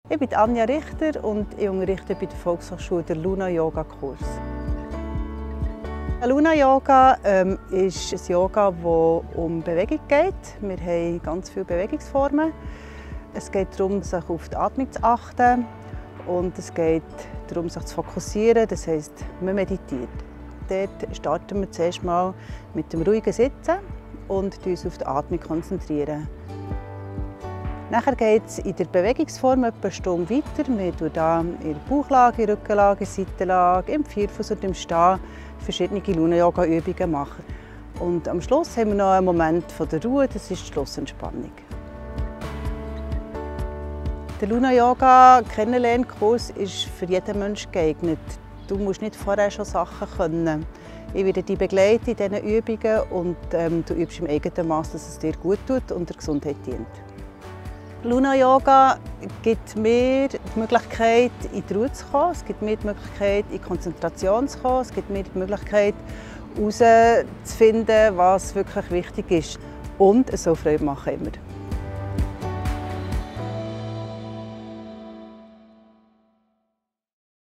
Ich bin Anja Richter und ich unterrichte bei der Volkshochschule den Luna-Yoga-Kurs. Luna-Yoga ist ein Yoga, das um Bewegung geht. Wir haben ganz viele Bewegungsformen. Es geht darum, sich auf die Atmung zu achten und es geht darum, sich zu fokussieren. Das heisst, man meditiert. Dort starten wir zuerst mal mit dem ruhigen Sitzen und uns auf die Atmung konzentrieren. Nachher geht es in der Bewegungsform etwa eine Stunde weiter. Wir machen hier in der Bauchlage, Rückenlage, Seitenlage, im Vierfuß und im Stehen verschiedene Luna-Yoga-Übungen machen. Und am Schluss haben wir noch einen Moment der Ruhe, das ist die Schlussentspannung. Der Luna-Yoga-Kennenlernkurs ist für jeden Menschen geeignet. Du musst nicht vorher schon Sachen können. Ich werde dich begleiten in diesen Übungen und du übst im eigenen Maß, dass es dir gut tut und der Gesundheit dient. Luna-Yoga gibt mir die Möglichkeit, in die Ruhe zu kommen. Es gibt mir die Möglichkeit, in Konzentration zu kommen. Es gibt mir die Möglichkeit, herauszufinden, was wirklich wichtig ist. Und es soll Freude machen immer.